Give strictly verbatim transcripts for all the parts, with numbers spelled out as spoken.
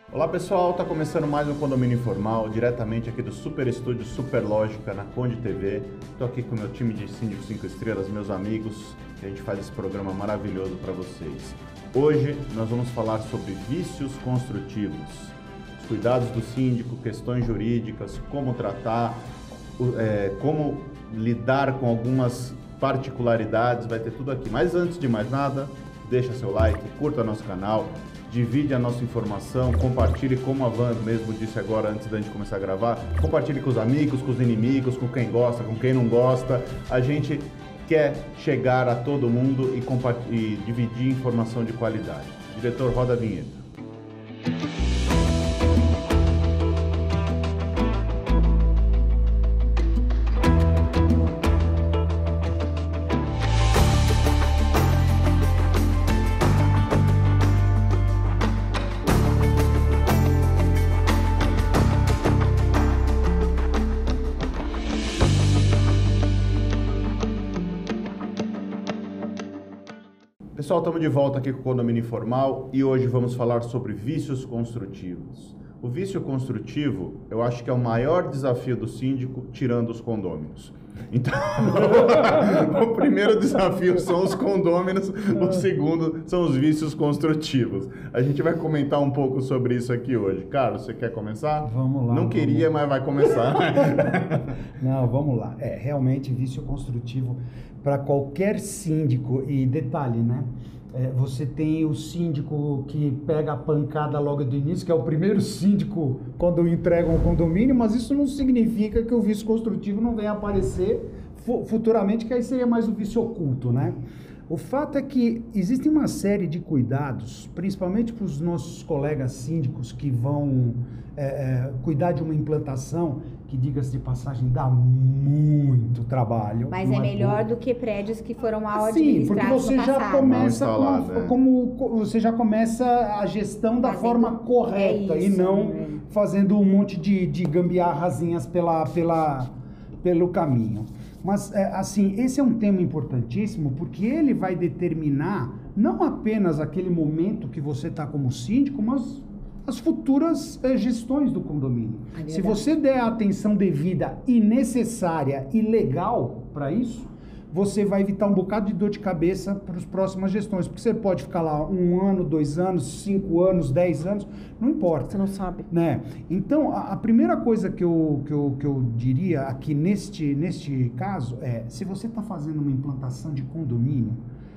Olá pessoal, está começando mais um Condomínio Informal, diretamente aqui do Super Estúdio Super Lógica, na Conde T V. Estou aqui com o meu time de Síndico cinco estrelas, meus amigos, que a gente faz esse programa maravilhoso para vocês. Hoje nós vamos falar sobre vícios construtivos, os cuidados do síndico, questões jurídicas, como tratar, é, como lidar com algumas particularidades, vai ter tudo aqui. Mas antes de mais nada, deixa seu like, curta nosso canal, divide a nossa informação, compartilhe, como a Van mesmo disse agora antes da gente começar a gravar, compartilhe com os amigos, com os inimigos, com quem gosta, com quem não gosta. A gente quer chegar a todo mundo e, e dividir informação de qualidade. Diretor, roda a vinheta. Pessoal, estamos de volta aqui com o Condomínio Informal e hoje vamos falar sobre vícios construtivos. O vício construtivo, eu acho que é o maior desafio do síndico, tirando os condôminos. Então, o primeiro desafio são os condôminos, o segundo são os vícios construtivos. A gente vai comentar um pouco sobre isso aqui hoje. Carlos, você quer começar? Vamos lá. Não queria, mas vai começar. Não, vamos lá. É, realmente, vício construtivo para qualquer síndico, e detalhe, né? É, você tem o síndico que pega a pancada logo do início, que é o primeiro síndico quando entregam o condomínio, mas isso não significa que o vício construtivo não venha aparecer futuramente, que aí seria mais um vício oculto, né? O fato é que existe uma série de cuidados, principalmente para os nossos colegas síndicos que vão é, é, cuidar de uma implantação, que, diga-se de passagem, dá muito trabalho. Mas é melhor do que prédios que foram mal administrados. Sim, porque você já começa com, é. como você já começa a gestão da Fazendo, forma correta é isso, e não é. fazendo um monte de, de gambiarrazinhas pela, pela, pelo caminho. Mas, é, assim, esse é um tema importantíssimo porque ele vai determinar não apenas aquele momento que você está como síndico, mas as futuras é, gestões do condomínio. É Se você der a atenção devida e necessária e legal para isso, você vai evitar um bocado de dor de cabeça para as próximas gestões. Porque você pode ficar lá um ano, dois anos, cinco anos, dez anos, não importa. Você não sabe. Né? Então, a, a primeira coisa que eu, que eu, que eu diria aqui neste, neste caso é, se você está fazendo uma implantação de condomínio,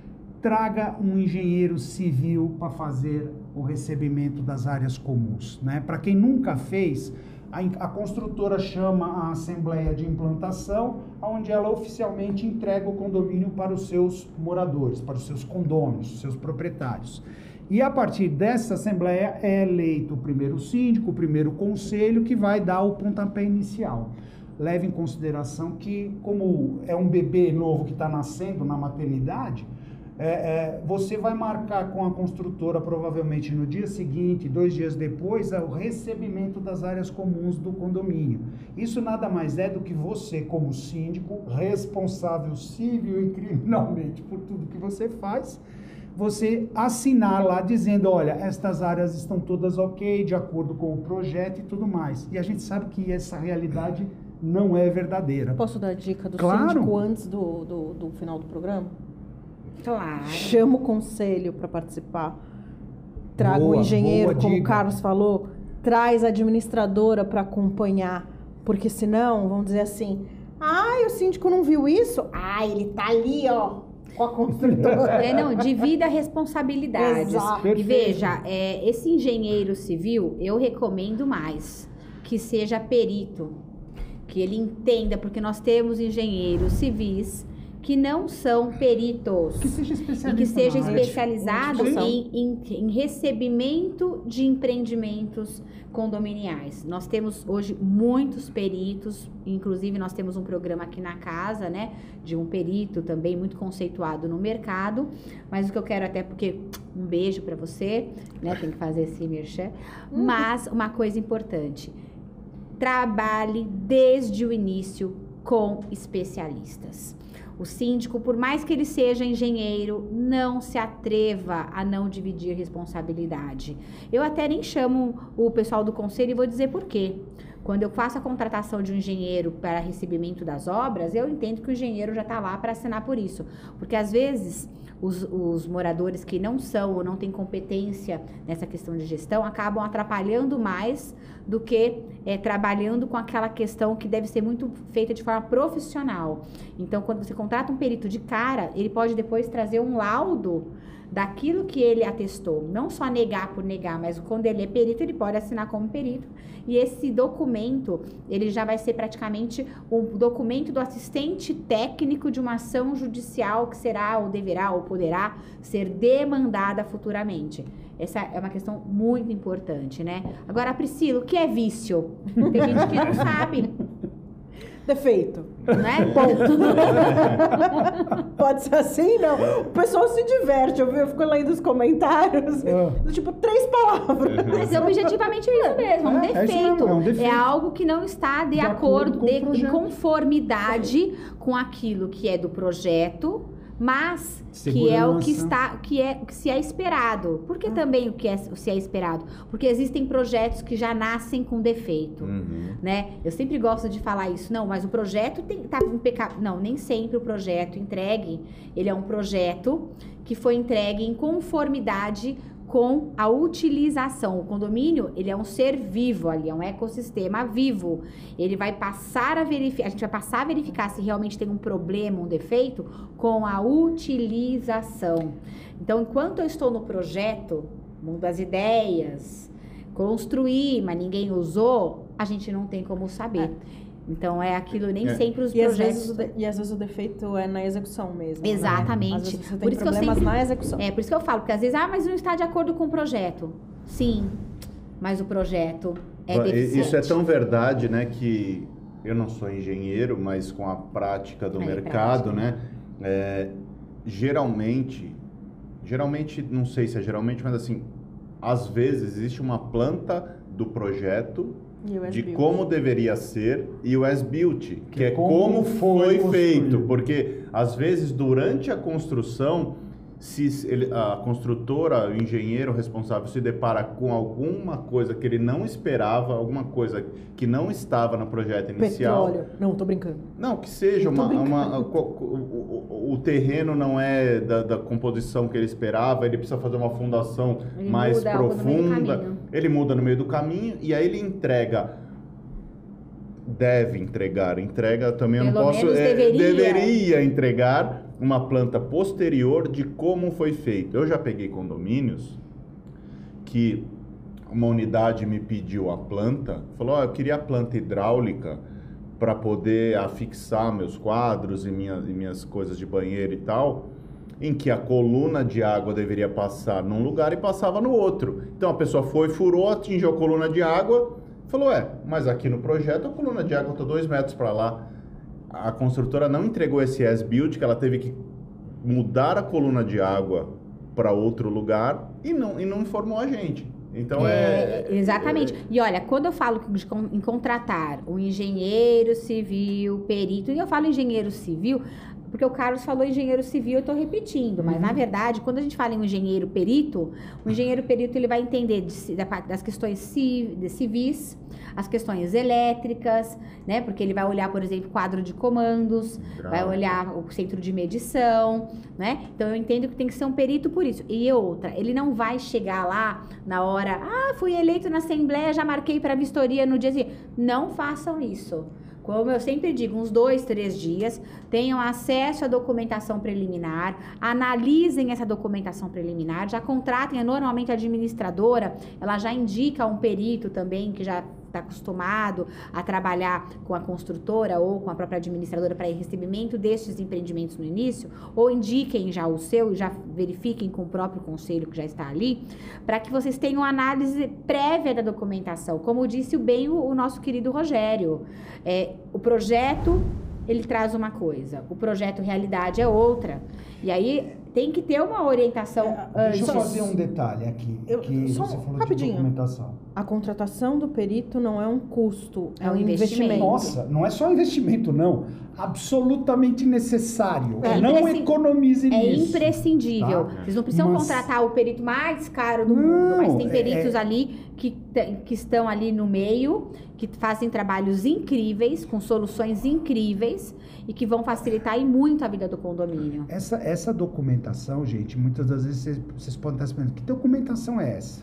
traga um engenheiro civil para fazer o recebimento das áreas comuns. Né? Para quem nunca fez, a, a construtora chama a assembleia de implantação, onde ela oficialmente entrega o condomínio para os seus moradores, para os seus condôminos, os seus proprietários. E a partir dessa assembleia é eleito o primeiro síndico, o primeiro conselho, que vai dar o pontapé inicial. Leve em consideração que, como é um bebê novo que está nascendo na maternidade, É, é, você vai marcar com a construtora, provavelmente no dia seguinte, dois dias depois, é o recebimento das áreas comuns do condomínio. Isso nada mais é do que você, como síndico, responsável civil e criminalmente por tudo que você faz, você assinar lá dizendo, olha, estas áreas estão todas ok, de acordo com o projeto e tudo mais. E a gente sabe que essa realidade não é verdadeira. Posso dar a dica do Claro. síndico antes do, do, do final do programa? Claro. Chama o conselho para participar. Traga Boa, o engenheiro, boa como dica. o Carlos falou. Traz a administradora para acompanhar. Porque senão, vamos dizer assim, ai, o síndico não viu isso? Ah, ele tá ali, ó, com a construtora. É, não, divida responsabilidades. Exato. E veja, é, esse engenheiro civil, eu recomendo mais que seja perito, que ele entenda, porque nós temos engenheiros civis que não são peritos. Que seja especializado. E que seja na área. especializado Sim. em, em, em recebimento de empreendimentos condominiais. Nós temos hoje muitos peritos, inclusive nós temos um programa aqui na casa, né, de um perito também muito conceituado no mercado, mas o que eu quero até porque, um beijo para você, né, tem que fazer esse merchan, Uhum. mas uma coisa importante, trabalhe desde o início com especialistas. O síndico, por mais que ele seja engenheiro, não se atreva a não dividir responsabilidade. Eu até nem chamo o pessoal do conselho e vou dizer por quê. Quando eu faço a contratação de um engenheiro para recebimento das obras, eu entendo que o engenheiro já está lá para assinar por isso. Porque às vezes os, os moradores que não são ou não têm competência nessa questão de gestão acabam atrapalhando mais do que é, trabalhando com aquela questão que deve ser muito feita de forma profissional. Então, quando você contrata um perito de cara, ele pode depois trazer um laudo daquilo que ele atestou, não só negar por negar, mas quando ele é perito, ele pode assinar como perito, e esse documento, ele já vai ser praticamente um documento do assistente técnico de uma ação judicial que será, ou deverá, ou poderá ser demandada futuramente. Essa é uma questão muito importante, né? Agora, Priscila, o que é vício? Tem gente que não sabe. Defeito. Né? Ponto. Pode ser assim, não. O pessoal se diverte, eu, eu fico lendo os comentários, É. tipo, três palavras. Mas objetivamente é isso mesmo, é um É, é isso defeito. mesmo, é um defeito. É algo que não está de, De acordo, acordo com de, o em projeto. conformidade com aquilo que é do projeto, mas que é o que Segurança. está, que é o que se é esperado. Por que também o que é, se é esperado? Porque existem projetos que já nascem com defeito. Uhum. Né? Eu sempre gosto de falar isso, não, mas o projeto tem, tá impecável. Não, nem sempre o projeto entregue, ele é um projeto que foi entregue em conformidade com a utilização. O condomínio, ele é um ser vivo ali, é um ecossistema vivo. Ele vai passar a verificar, a gente vai passar a verificar se realmente tem um problema, um defeito, com a utilização. Então, enquanto eu estou no projeto, mundo das ideias, construir, mas ninguém usou, a gente não tem como saber. Então, é aquilo, nem É. sempre os E às, projetos... vezes, o de- e às vezes o defeito é na execução mesmo. né? Exatamente. Às vezes você tem Por isso que eu problemas sempre- na execução. É, por isso que eu falo, porque às vezes, ah, mas não está de acordo com o projeto. Sim, mas o projeto é Va- deficiente. Isso é tão verdade, né, que eu não sou engenheiro, mas com a prática do É, mercado, prática. né, é, geralmente, geralmente, não sei se é geralmente, mas assim, às vezes existe uma planta do projeto E o de as-built. como deveria ser e o as-built, que, Que é como como foi foi feito, construído. porque às vezes durante a construção, se ele- a construtora, o engenheiro responsável se depara com alguma coisa que ele não esperava, alguma coisa que não estava no projeto inicial, Petróleo. Não, tô brincando. não, que seja Eu tô uma, uma- brincando. co- co- o, o- o terreno não é da, da composição que ele esperava, ele precisa fazer uma fundação Ele mais muda algo no meio do profunda, caminho. ele muda no meio do caminho e aí ele entrega, deve entregar, entrega também eu não Pelo posso, menos é, deveria. deveria entregar uma planta posterior de como foi feito. Eu já peguei condomínios que uma unidade me pediu a planta, falou, ó, eu queria a planta hidráulica para poder afixar meus quadros e minhas, e minhas coisas de banheiro e tal, em que a coluna de água deveria passar num lugar e passava no outro. Então a pessoa foi, furou, atingiu a coluna de água, falou, é, mas aqui no projeto a coluna de água está dois metros para lá. A construtora não entregou esse as-built, que ela teve que mudar a coluna de água para outro lugar e não, e não informou a gente. Então é... É, exatamente. E olha, quando eu falo de con- em contratar um engenheiro civil, perito, e eu falo engenheiro civil, porque o Carlos falou engenheiro civil, eu estou repetindo, mas na verdade, quando a gente fala em um engenheiro perito, o engenheiro perito ele vai entender de ci- da parte das questões ci- de civis, as questões elétricas, né? Porque ele vai olhar, por exemplo, quadro de comandos, vai olhar o centro de medição, né? Então eu entendo que tem que ser um perito por isso. E outra, ele não vai chegar lá na hora, ah, fui eleito na Assembleia, já marquei para vistoria no dia seguinte. Não façam isso. Como eu sempre digo, uns dois, três dias, tenham acesso à documentação preliminar, analisem essa documentação preliminar, já contratem, normalmente a administradora, ela já indica um perito também, que já está acostumado a trabalhar com a construtora ou com a própria administradora para recebimento destes empreendimentos no início, ou indiquem já o seu e já verifiquem com o próprio conselho que já está ali, para que vocês tenham análise prévia da documentação. Como disse bem o, o nosso querido Rogério, é, o projeto, ele traz uma coisa, o projeto realidade é outra. E aí, tem que ter uma orientação É, antes. deixa eu fazer um detalhe aqui, Eu- que só você falou rapidinho. de documentação. A contratação do perito não é um custo, é, É um um investimento. investimento. Nossa, não é só investimento, não. Absolutamente necessário. É não imprescin- economize É nisso. imprescindível. Tá? Vocês não precisam Mas- contratar o perito mais caro do Não, mundo, mas tem é- peritos é- ali que, te- que estão ali no meio, que fazem trabalhos incríveis, com soluções incríveis e que vão facilitar e muito a vida do condomínio. Essa, essa documentação, gente, muitas das vezes vocês, vocês podem estar se perguntando, que documentação é essa?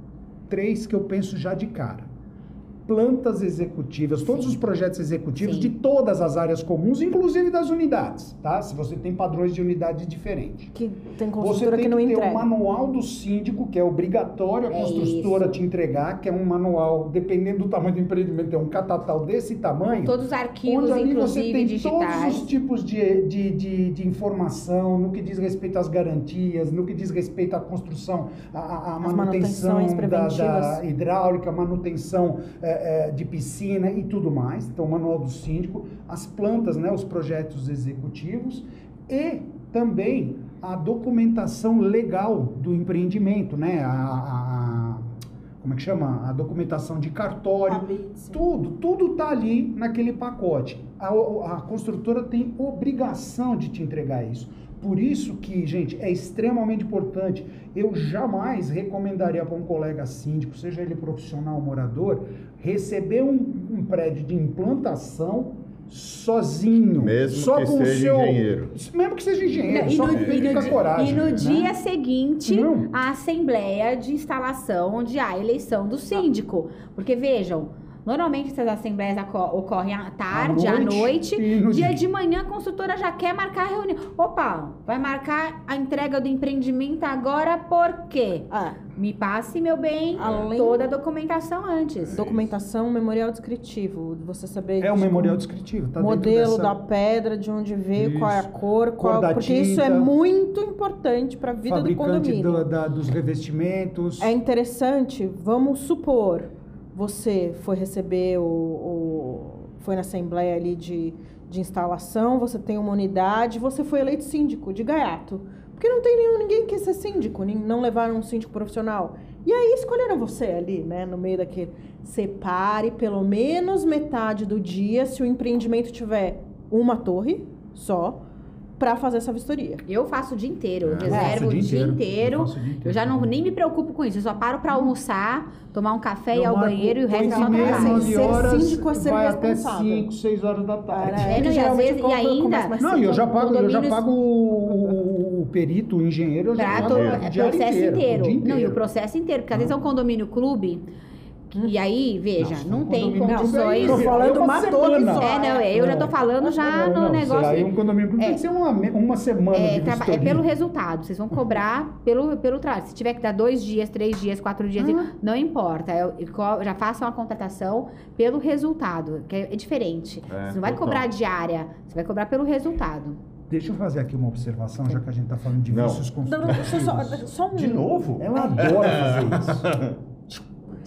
Três que eu penso já de cara. Plantas executivas, todos Sim. os projetos executivos Sim. de todas as áreas comuns, inclusive das unidades, tá? Se você tem padrões de unidade diferentes. Que tem Você construtora tem que que, não ter entrega. o manual do síndico, que é obrigatório a É construtora isso. te entregar, que é um manual, dependendo do tamanho do empreendimento, é um catatal desse tamanho. Todos os arquivos, Onde ali você inclusive tem digitais. todos os tipos de, de, de, de informação, no que diz respeito às garantias, no que diz respeito à construção, à, à As manutenção manutenções da, preventivas. da hidráulica, manutenção eh, eh, de piscina e tudo mais. Então, o manual do síndico, as plantas, né, os projetos executivos e também a documentação legal do empreendimento, né, a, a- a- como é que chama? A documentação de cartório. Tudo, tudo tá ali naquele pacote. A, a construtora tem obrigação de te entregar isso. Por isso que, gente, é extremamente importante. Eu jamais recomendaria para um colega síndico, seja ele profissional ou morador, receber um, um prédio de implantação sozinho. Mesmo só que com o seja seu, engenheiro. Mesmo que seja engenheiro, E só no, com e no a di- coragem. e no né? dia seguinte, Não. a assembleia de instalação, onde há a eleição do síndico. Porque, vejam, normalmente essas assembleias aco- ocorrem à tarde, à noite. e no Dia dia. de manhã, a construtora já quer marcar a reunião. Opa, vai marcar a entrega do empreendimento agora por quê? Ah, Me passe, meu bem, Além- toda a documentação antes. documentação, memorial descritivo, você saber É o de memorial como- descritivo, tá dentro modelo dessa- da pedra, de onde veio, qual é a Isso. cor, qual, Cor da porque isso é tinta. muito importante para a vida do fabricante condomínio. do- da- dos revestimentos. É interessante, vamos supor, você foi receber o, o- foi na assembleia ali de, de instalação, você tem uma unidade, você foi eleito síndico de gaiato. Porque não tem nenhum, ninguém que quer ser síndico, nin- não levaram um síndico profissional. E aí escolheram você ali, né, no meio daquele. Separe pelo menos metade do dia, se o empreendimento tiver uma torre só, para fazer essa vistoria. Eu faço o dia inteiro, eu É. reservo Faço o dia Eu inteiro. faço o dia inteiro Eu já não, também. nem me preocupo com isso, eu só paro pra almoçar, tomar um café, ir Eu ao marco banheiro e o resto é oito só e meia, trabalho. nove Ser horas, síndico é ser vai até responsável. cinco, seis horas da tarde. Para- É, não, e às geralmente vezes- e começa ainda- mais Não, cedo. e eu já pago, eu já Condomínios- pago o, o- o perito, o engenheiro, eu já Pra pago to- o é, diário processo inteiro, inteiro. o dia Não, e o inteiro. processo inteiro, porque às vezes é um condomínio clube, e aí, veja, Nossa, não, um tem condomínio clube condições. aí, Tô falando aí uma uma torre semana. só. É, não, eu já tô falando já Não, no não, negócio. Aí um condomínio clube É. tem que ser uma, uma semana É, de traba- é vistoria. pelo resultado. Vocês vão cobrar pelo, pelo trabalho. Se tiver que dar dois dias, três dias, quatro dias, Ah. não importa. Eu, eu co- já façam a contratação pelo resultado, que é, é diferente. É, você não vai total. cobrar diária, você vai cobrar pelo resultado. Deixa eu fazer aqui uma observação, já que a gente tá falando de Não. vícios Não, não, deixa eu só, construtivos. só um... De novo? Ela adora fazer isso.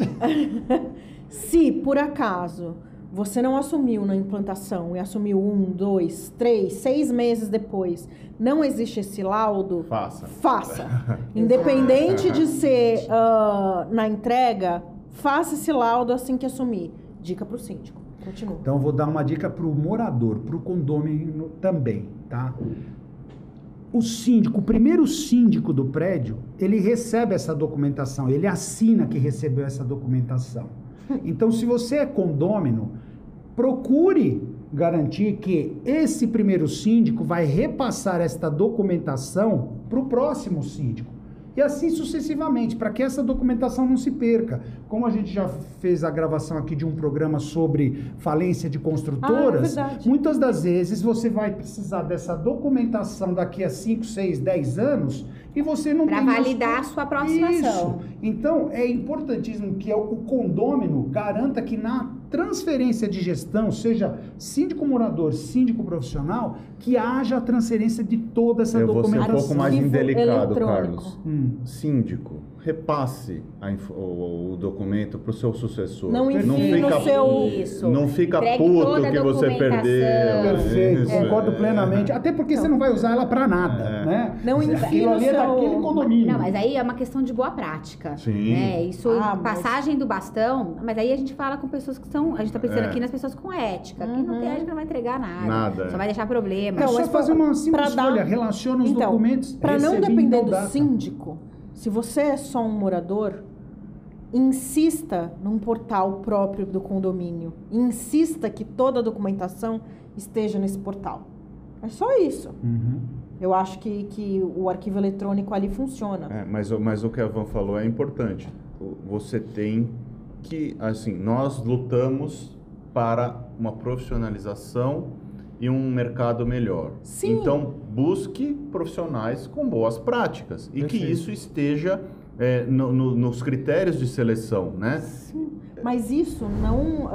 Se, por acaso, você não assumiu na implantação e assumiu um, dois, três, seis meses depois, não existe esse laudo, Faça. faça. Independente de ser ah, na entrega, faça esse laudo assim que assumir. Dica pro síndico. Continua. Então, eu vou dar uma dica para o morador, para o condômino também, tá? O síndico, o primeiro síndico do prédio, ele recebe essa documentação, ele assina que recebeu essa documentação. Então, se você é condômino, procure garantir que esse primeiro síndico vai repassar esta documentação para o próximo síndico. E assim sucessivamente, para que essa documentação não se perca. Como a gente já fez a gravação aqui de um programa sobre falência de construtoras, Ah, é verdade. muitas das vezes você vai precisar dessa documentação daqui a cinco, seis, dez anos e você não Para tem mais- validar a sua aproximação. Isso. Então, é importantíssimo que o condômino garanta que na transferência de gestão, seja síndico morador, síndico profissional, que haja a transferência de toda essa Eu vou ser um documentação. pouco mais Arquivo indelicado, eletrônico. Carlos. Hum. Síndico repasse a inf- o, o documento para o seu sucessor. Não não enfie no fica, seu- Isso. não fica Entregue puto toda a que você documentação. perdeu. Perfeito, Isso, concordo é. plenamente. Até porque você não vai usar ela para nada, É. né? Não enfia Aquilo no ali é seu- daquele condomínio. Não, mas aí é uma questão de boa prática. Sim. Né? Isso, Ah, mas- passagem do bastão, mas aí a gente fala com pessoas que são. A gente tá pensando É. aqui nas pessoas com ética. Quem não tem ética não vai entregar nada. Nada. Só vai deixar problema. É Não, só mas fazer uma simples pra dar- folha, relaciona os Então, documentos. para não recebi em depender tal do data. síndico, se você é só um morador, insista num portal próprio do condomínio. Insista que toda a documentação esteja nesse portal. É só isso. Uhum. Eu acho que, que o arquivo eletrônico ali funciona. É, mas, o- mas o que a Van falou é importante. O- Você tem que, assim, nós lutamos para uma profissionalização e um mercado melhor. Sim. Então, busque profissionais com boas práticas e que Perfeito. isso esteja é, no- no- nos critérios de seleção, né? Sim. Mas isso não...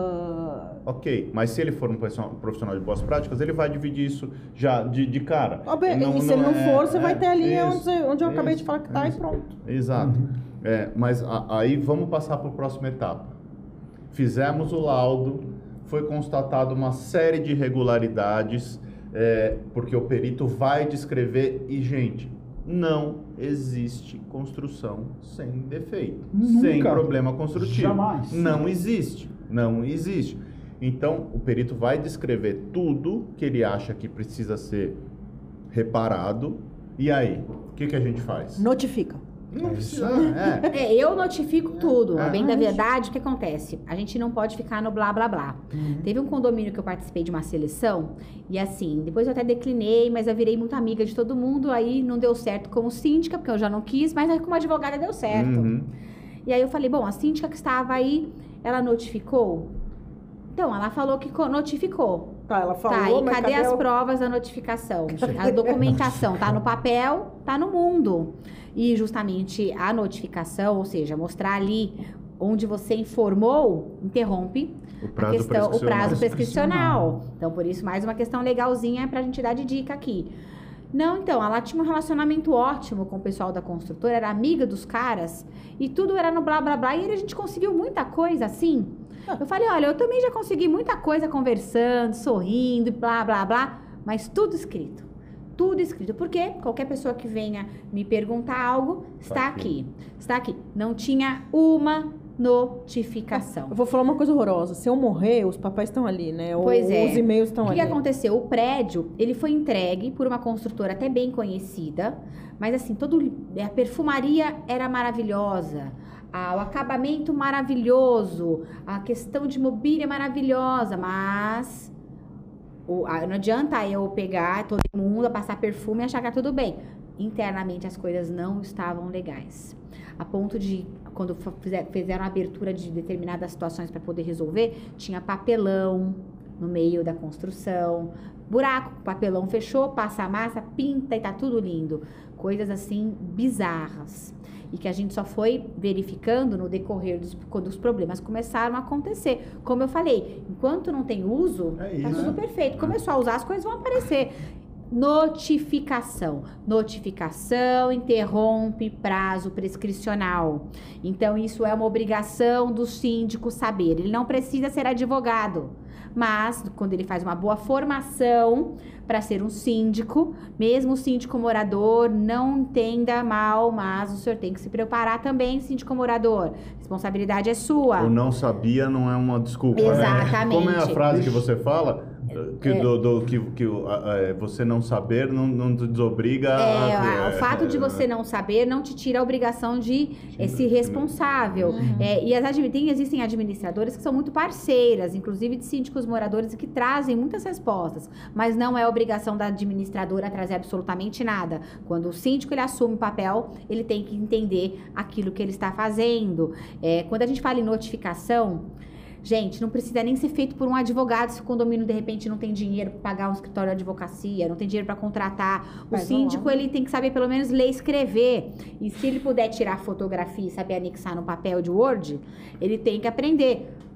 ah, Ok, mas se ele for um profissional profissional de boas práticas, ele vai dividir isso já de, de cara. ó, bem, Não- e se ele não é- for, você vai é, ter ali isso, onde, onde eu acabei de isso, falar que tá isso. e pronto. Exato. Uhum. É, mas a- aí vamos passar para a próxima etapa. Fizemos o laudo, foi constatado uma série de irregularidades, é, porque o perito vai descrever e, gente, não existe construção sem defeito, Nunca. sem problema construtivo. Jamais. Não existe, não existe. Então, o perito vai descrever tudo que ele acha que precisa ser reparado. E aí, o que, que a gente faz? Notifica. Não É precisa. isso É. É, eu notifico tudo. A É. bem da verdade, o que acontece? A gente não pode ficar no blá blá blá. Uhum. Teve um condomínio que eu participei de uma seleção e assim, depois eu até declinei, mas eu virei muito amiga de todo mundo, aí não deu certo como síndica, porque eu já não quis, mas aí como advogada deu certo. Uhum. E aí eu falei, bom, a síndica que estava aí, ela notificou? Então, ela falou que co- notificou. Tá, ela falou, Tá, e mas cadê as o- provas da notificação? A documentação tá no papel, tá no mundo. E justamente a notificação, ou seja, mostrar ali onde você informou, interrompe O a prazo questão, o prescricional. prazo prescricional. Então, por isso, mais uma questão legalzinha pra gente dar de dica aqui. Não, então, ela tinha um relacionamento ótimo com o pessoal da construtora, era amiga dos caras, e tudo era no blá blá blá, e a gente conseguiu muita coisa assim. Eu falei, olha, eu também já consegui muita coisa conversando, sorrindo, blá blá blá, mas tudo escrito. Tudo escrito, porque qualquer pessoa que venha me perguntar algo, está Tá aqui. aqui. Está aqui. Não tinha uma notificação. Eu vou falar uma coisa horrorosa. Se eu morrer, os papéis estão ali, né? Pois Os é. e-mails estão O que, ali. que aconteceu? O prédio, ele foi entregue por uma construtora até bem conhecida, mas assim, todo, a perfumaria era maravilhosa, a- o acabamento maravilhoso, a questão de mobília maravilhosa, mas o- a- não adianta eu pegar todo mundo, passar perfume e achar que tá tudo bem. Internamente as coisas não estavam legais. A ponto de, quando f- fizer- fizeram a abertura de determinadas situações para poder resolver, tinha papelão no meio da construção, buraco, papelão fechou, passa a massa, pinta e tá tudo lindo. Coisas assim bizarras. E que a gente só foi verificando no decorrer dos, quando os problemas começaram a acontecer. Como eu falei, enquanto não tem uso, É tá isso. tudo perfeito. Começou a usar, as coisas vão aparecer. Notificação. Notificação interrompe prazo prescricional. Então, isso é uma obrigação do síndico saber. Ele não precisa ser advogado, mas quando ele faz uma boa formação para ser um síndico, mesmo o síndico morador, não entenda mal, mas o senhor tem que se preparar também, síndico morador. Responsabilidade é sua. O não sabia não é uma desculpa, né? Exatamente. Como é a frase que você fala? Que, do, do- que, que o- a- a- você não saber não, não te desobriga É, a... o fato de você não saber não te tira a obrigação de eh, ser responsável. É, e as admi- tem, existem administradoras que são muito parceiras, inclusive de síndicos moradores, que trazem muitas respostas, mas não é obrigação da administradora trazer absolutamente nada. Quando o síndico ele assume o papel, ele tem que entender aquilo que ele está fazendo. É, quando a gente fala em notificação, gente, não precisa nem ser feito por um advogado se o condomínio, de repente, não tem dinheiro para pagar um escritório de advocacia, não tem dinheiro para contratar. O Faz síndico, lá. ele tem que saber pelo menos ler e escrever. E se ele puder tirar fotografia e saber anexar no papel de Word, ele tem que aprender.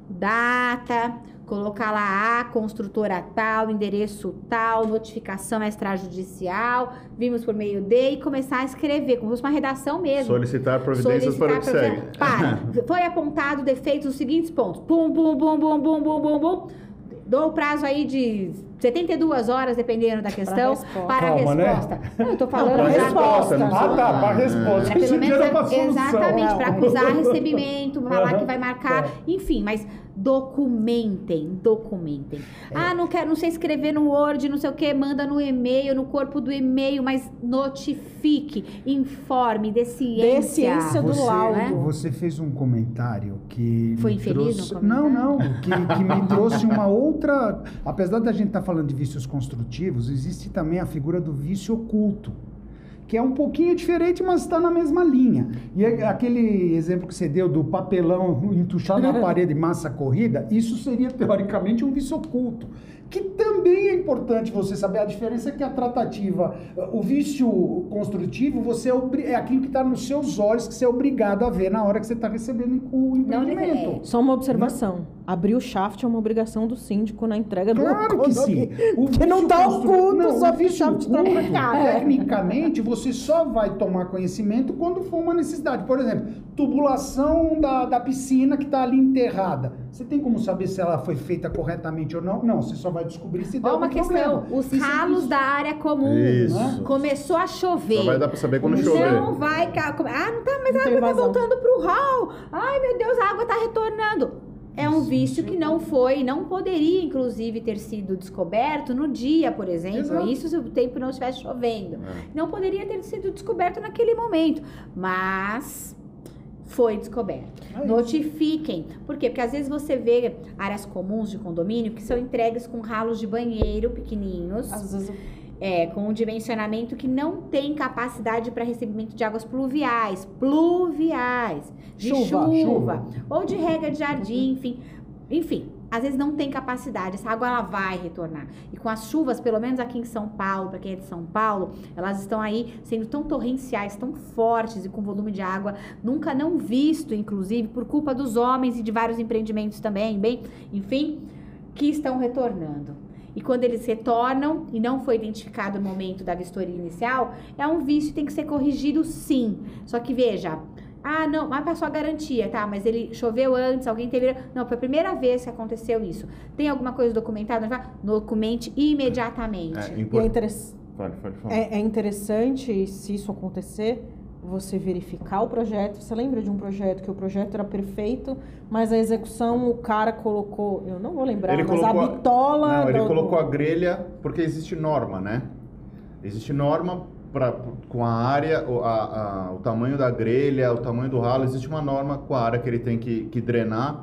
data, colocar lá a construtora tal, endereço tal, notificação extrajudicial, vimos por meio de, e começar a escrever, como se fosse uma redação mesmo. Solicitar providências Solicitar para o que segue. Para, foi apontado defeitos nos seguintes pontos. Pum, pum, pum, pum, pum, pum, pum, pum. Dou o prazo aí de setenta e duas horas, dependendo da questão, para a Calma, resposta. né? Não, eu tô falando Pra já- resposta, não Ah, tá, para a É, resposta. pelo Esse menos, dia era pra é- solução. exatamente, para acusar Não. recebimento, falar que vai marcar, Tá. enfim, mas documentem, documentem. Ah, não quero, não sei escrever no Word, não sei o que, manda no e-mail, no corpo do e-mail, mas notifique, informe, dê ciência. Dê ciência do Você, laudo. você fez um comentário que Foi me infeliz trouxe... no Não, comentário? não, que, que me trouxe uma outra... Apesar da gente estar falando de vícios construtivos, existe também a figura do vício oculto, que é um pouquinho diferente, mas está na mesma linha. E é aquele exemplo que você deu do papelão entuchado na parede, massa corrida, isso seria teoricamente um vício oculto, que também é importante você saber. A diferença é que a tratativa, o vício construtivo, você é, obri- é aquilo que está nos seus olhos, que você é obrigado a ver na hora que você está recebendo o empreendimento. Só uma observação. Abrir o shaft é uma obrigação do síndico na entrega do Claro que sim. condomínio. O Porque não vício tá constru- oculto, Não, só o que o vício shaft tá oculto, marcado. tecnicamente, você só vai tomar conhecimento quando for uma necessidade. Por exemplo, tubulação da, da piscina que está ali enterrada. Você tem como saber se ela foi feita corretamente ou não? Não, você só vai descobrir se deu Ó, uma algum questão, problema. os Isso é ralos vício. da área comum, Isso. né? Começou a chover. Só vai dar pra saber quando Não chover. vai... ca- Ah, não tá, mas Não a tem água tá vazão. voltando pro hall. Ai, meu Deus, a água tá retornando. É um vício que não foi, não poderia, inclusive, ter sido descoberto no dia, por exemplo. Exato. Isso se o tempo não estivesse chovendo. É. Não poderia ter sido descoberto naquele momento. Mas foi descoberto. É isso. Notifiquem. Por quê? Porque às vezes você vê áreas comuns de condomínio que são entregues com ralos de banheiro pequenininhos. Às vezes É, com um dimensionamento que não tem capacidade para recebimento de águas pluviais, pluviais, de Chuva, chuva, chuva. ou de rega de jardim, enfim, enfim, às vezes não tem capacidade, essa água ela vai retornar. E com as chuvas, pelo menos aqui em São Paulo, para quem é de São Paulo, elas estão aí sendo tão torrenciais, tão fortes e com volume de água nunca não visto, inclusive, por culpa dos homens e de vários empreendimentos também, bem, enfim, que estão retornando. E quando eles retornam e não foi identificado o momento da vistoria inicial, é um vício e tem que ser corrigido sim. Só que veja, ah não, mas passou a garantia, tá? Mas ele choveu antes, alguém teve... Não, foi a primeira vez que aconteceu isso. Tem alguma coisa documentada? Documente imediatamente. É, E é, impor- interess- Pode, pode falar. é- é interessante, se isso acontecer, você verificar o projeto. Você lembra de um projeto que o projeto era perfeito, mas a execução o cara colocou, eu não vou lembrar, Ele mas colocou a a- bitola... Não, ele do- colocou a grelha porque existe norma, né? Existe norma pra, com a área, o, a- a- o tamanho da grelha, o tamanho do ralo, existe uma norma com a área que ele tem que, que drenar.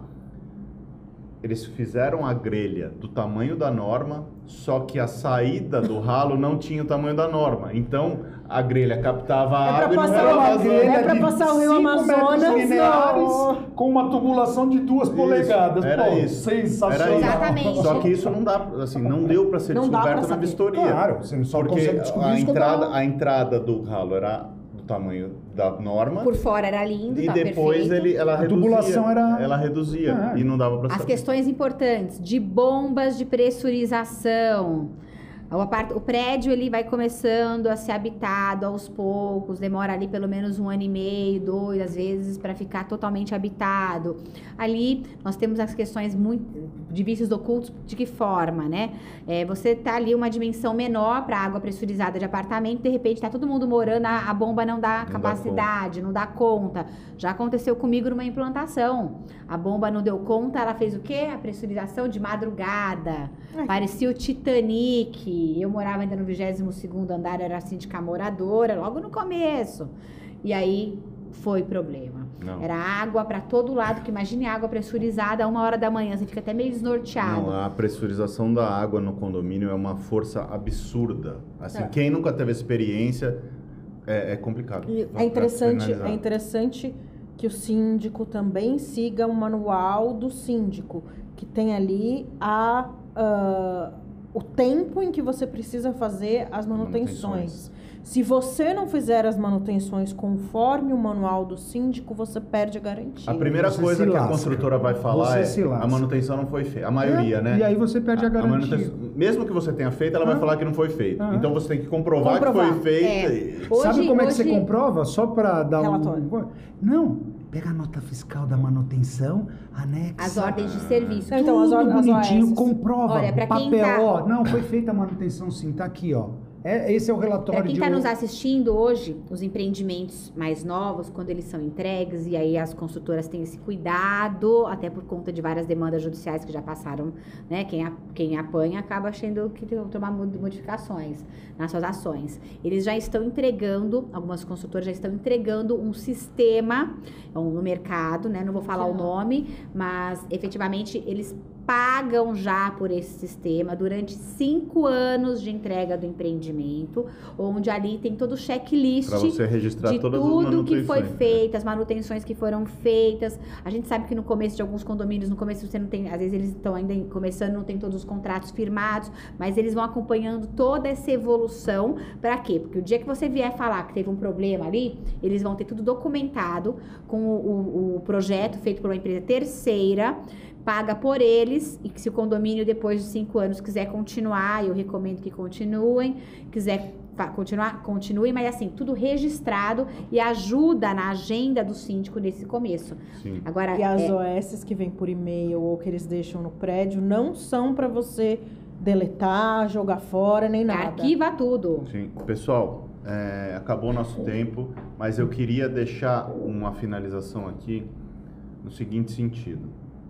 Eles fizeram a grelha do tamanho da norma, só que a saída do ralo não tinha o tamanho da norma. Então, a grelha captava a É pra água e não passar era uma vazando. grelha, é pra de passar o Rio cinco Amazonas, metros lineares, não. com uma tubulação de duas Isso, polegadas. era Pô, isso. sensacional. Era isso. Exatamente. Só que isso não dá, assim, não deu para ser Não dá pra descoberto na saber. vistoria. Claro, você só Porque consegue descobrir a isso quando entrada, ela- a entrada do ralo era do tamanho da norma. Por fora era lindo, E tá depois perfeito. ele, ela A reduzia. tubulação era- Ela reduzia Ah. e não dava para As saber. questões importantes de bombas de pressurização. O, apart... o prédio ele vai começando a ser habitado aos poucos, demora ali pelo menos um ano e meio, dois, às vezes, para ficar totalmente habitado. Ali nós temos as questões muito de vícios ocultos, de que forma, né? É, você tá ali uma dimensão menor para água pressurizada de apartamento, de repente tá todo mundo morando, a, a bomba não dá dá capacidade, não dá conta. Já aconteceu comigo numa implantação. A bomba não deu conta, ela fez o quê? A pressurização de madrugada. Ai. Parecia o Titanic. Eu morava ainda no vigésimo segundo andar, era síndica moradora, logo no começo. E aí foi problema. Não. Era água para todo lado, que imagine água pressurizada a uma hora da manhã, você fica até meio desnorteado. Não, a pressurização da água no condomínio é uma força absurda. Assim, É. quem nunca teve experiência, é, é complicado. E Pra- É interessante, pra finalizar. é interessante que o síndico também siga o manual do síndico, que tem ali a, ah, o tempo em que você precisa fazer as manutenções. Manutenções. Se você não fizer as manutenções conforme o manual do síndico, você perde a garantia. A primeira Você coisa se que a lasca. construtora vai falar Você é se lasca. a manutenção não foi feita. A maioria, É, né? E aí você perde a, A garantia. manutenção, mesmo que você tenha feito, ela vai Ah. falar que não foi feito. Ah. Então você tem que comprovar, Comprovar. que foi feita. É. e- Hoje- Sabe como é que hoje- você comprova? Só para dar Relatório. um... Não, pega a nota fiscal da manutenção, anexa... As ordens de serviço. Não, então, as tudo ordens- as bonitinho, O S. comprova, Olha, pra quem papel, tá- ó, não, foi feita a manutenção sim, tá aqui, ó. É, esse é o relatório Para quem de... está um- nos assistindo hoje, os empreendimentos mais novos, quando eles são entregues, e aí as construtoras têm esse cuidado, até por conta de várias demandas judiciais que já passaram, né? Quem, a- quem apanha acaba achando que tem que tomar mod- modificações nas suas ações. Eles já estão entregando, algumas construtoras já estão entregando um sistema um, no mercado, né? Não vou falar o nome, mas efetivamente eles pagam já por esse sistema durante cinco anos de entrega do empreendimento, onde ali tem todo o checklist Pra você registrar de todas as tudo que foi manutenções. feito, as manutenções que foram feitas. A gente sabe que no começo de alguns condomínios, no começo você não tem, às vezes eles estão ainda começando, não tem todos os contratos firmados, mas eles vão acompanhando toda essa evolução. Para quê? Porque o dia que você vier falar que teve um problema ali, eles vão ter tudo documentado com o, o, o projeto feito por uma empresa terceira, paga por eles, e que se o condomínio depois de cinco anos quiser continuar, eu recomendo que continuem, quiser fa- continuar, continuem, mas assim, tudo registrado e ajuda na agenda do síndico nesse começo. Sim. Agora, E as é, O S que vêm por e-mail ou que eles deixam no prédio não são para você deletar, jogar fora, nem nada. arquiva tudo. Sim. Pessoal, é, acabou o nosso tempo, mas eu queria deixar uma finalização aqui no seguinte sentido.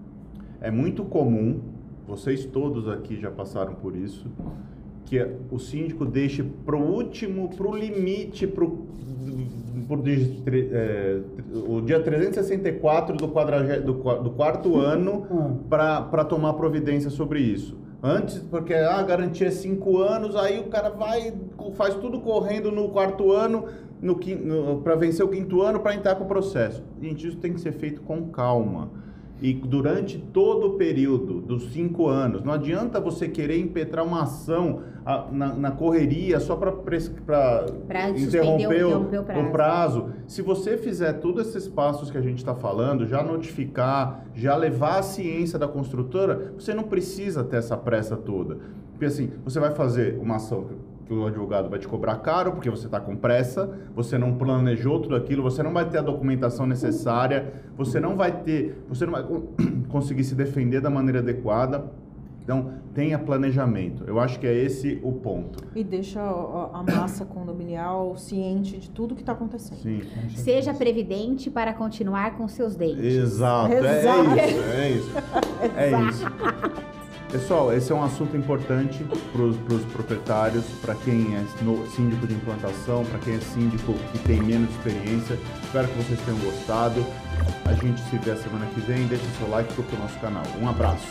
É muito comum, vocês todos aqui já passaram por isso, que o síndico deixe pro último, pro limite, pro, pro dia, é, o dia trezentos e sessenta e quatro do, quadragé, do, qua- do quarto ano para tomar providência sobre isso. Antes, porque a garantia é cinco anos, aí o cara vai, faz tudo correndo no quarto ano, no, no, para vencer o quinto ano, para entrar com o processo. Gente, isso tem que ser feito com calma. E durante todo o período dos cinco anos, não adianta você querer impetrar uma ação a, na, na correria só para Pra interromper, suspender ou o, interromper o prazo. o prazo. Se você fizer todos esses passos que a gente está falando, já notificar, já levar a ciência da construtora, você não precisa ter essa pressa toda. Porque assim, você vai fazer uma ação que o advogado vai te cobrar caro, porque você está com pressa, você não planejou tudo aquilo, você não vai ter a documentação necessária, você não vai ter, você não vai conseguir se defender da maneira adequada. Então, tenha planejamento. Eu acho que é esse o ponto. E deixa a, a massa condominial ciente de tudo que está acontecendo. Sim. Seja previdente para continuar com seus dentes. Exato. É, Exato. é isso. É isso. É isso. Pessoal, esse é um assunto importante para os proprietários, para quem é no- síndico de implantação, para quem é síndico que tem menos experiência. Espero que vocês tenham gostado. A gente se vê a semana que vem. Deixe seu like para o nosso canal. Um abraço.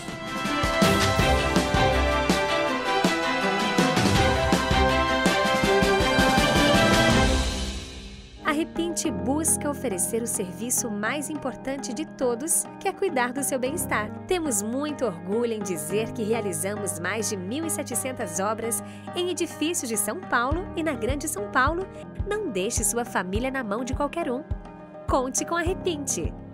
A Repinte busca oferecer o serviço mais importante de todos, que é cuidar do seu bem-estar. Temos muito orgulho em dizer que realizamos mais de mil e setecentas obras em edifícios de São Paulo e na Grande São Paulo. Não deixe sua família na mão de qualquer um. Conte com a Repinte.